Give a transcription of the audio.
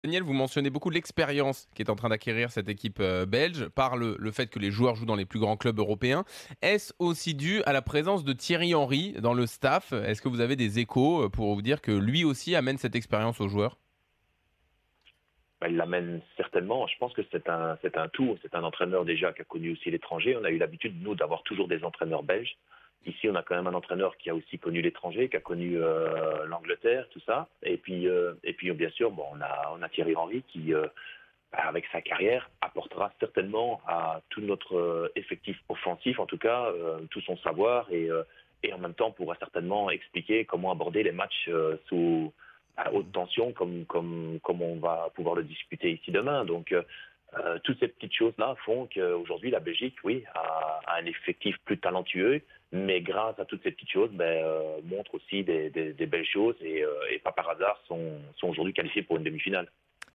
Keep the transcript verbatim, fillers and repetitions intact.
Daniel, vous mentionnez beaucoup l'expérience qui est en train d'acquérir cette équipe euh, belge par le, le fait que les joueurs jouent dans les plus grands clubs européens. Est-ce aussi dû à la présence de Thierry Henry dans le staff? Est-ce que vous avez des échos euh, pour vous dire que lui aussi amène cette expérience aux joueurs? Bah, il l'amène certainement. Je pense que c'est un, c'est un tout. C'est un entraîneur déjà qui a connu aussi l'étranger. On a eu l'habitude, nous, d'avoir toujours des entraîneurs belges. Ici, on a quand même un entraîneur qui a aussi connu l'étranger, qui a connu euh, l'Angleterre, tout ça. Et puis, euh, et puis bien sûr, bon, on a, on a Thierry Henry qui, euh, bah, avec sa carrière, apportera certainement à tout notre euh, effectif offensif, en tout cas, euh, tout son savoir et, euh, et en même temps pourra certainement expliquer comment aborder les matchs euh, sous à haute tension comme, comme, comme on va pouvoir le discuter ici demain. Donc, euh, euh, toutes ces petites choses-là font qu'aujourd'hui, la Belgique, oui, a, a un effectif plus talentueux, mais grâce à toutes ces petites choses, ben, euh, montre aussi des, des, des belles choses et, euh, et pas par hasard sont, sont aujourd'hui qualifiés pour une demi-finale.